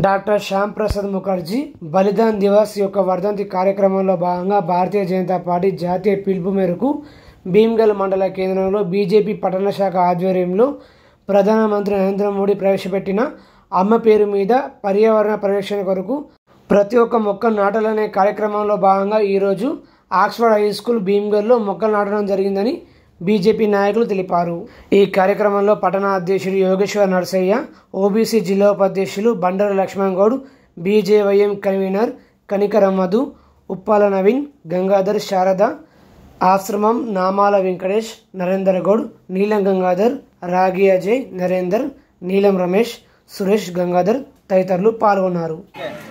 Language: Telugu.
డాక్టర్ శ్యామ్ ప్రసాద్ ముఖర్జీ బలిదాన్ దివస్ యొక్క వర్ధంతి కార్యక్రమంలో భాగంగా భారతీయ జనతా పార్టీ జాతీయ పిలుపు మేరకు భీమ్గల్ మండల కేంద్రంలో బీజేపీ పట్టణ శాఖ ఆధ్వర్యంలో ప్రధానమంత్రి నరేంద్ర మోడీ ప్రవేశపెట్టిన అమ్మ పేరు మీద పర్యావరణ పరిరక్షణ కొరకు ప్రతి ఒక్క మొక్క నాటాలనే కార్యక్రమంలో భాగంగా ఈరోజు ఆక్స్ఫర్డ్ హై స్కూల్ భీమ్గల్లో మొక్కలు నాటడం జరిగిందని బీజేపీ నాయకులు తెలిపారు. ఈ కార్యక్రమంలో పట్టణ అధ్యక్షుడు యోగేశ్వర్ నర్సయ్య, ఓబీసీ జిల్లా ఉపాధ్యక్షులు బండారు లక్ష్మణ్ గౌడ్, బీజేవైఎం కన్వీనర్ కనికర మధు, ఉప్పాల నవీన్, గంగాధర్, శారద, ఆశ్రమం నామాల వెంకటేష్, నరేందర్ గౌడ్, నీలం గంగాధర్, రాగి అజయ్, నరేందర్, నీలం రమేష్, సురేష్, గంగాధర్ తదితరులు పాల్గొన్నారు.